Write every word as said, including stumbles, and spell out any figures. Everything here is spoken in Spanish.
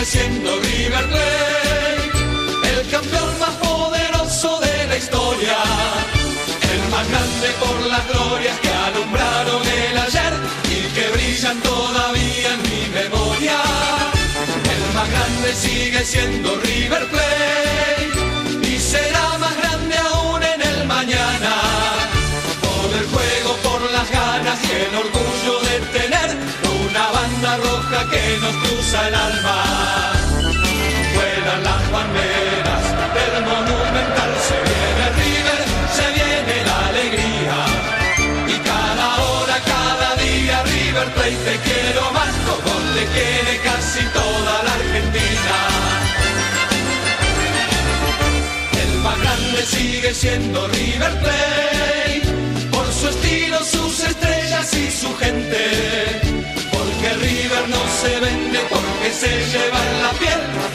siendo River Plate, el campeón más poderoso de la historia, el más grande por las glorias que alumbraron el ayer y que brillan todavía en mi memoria. El más grande sigue siendo River Plate y será más grande aún en el mañana, por el juego, por las ganas y el orgullo de tener una banda roja que nos cruza el alma. Vuelan las banderas del Monumental, se viene River, se viene la alegría, y cada hora, cada día River Plate te quiero más, como te quiere casi toda la Argentina. El más grande sigue siendo River Plate, por su estilo, sus estrellas y su gente, porque River no se vende, porque se lleva en la piel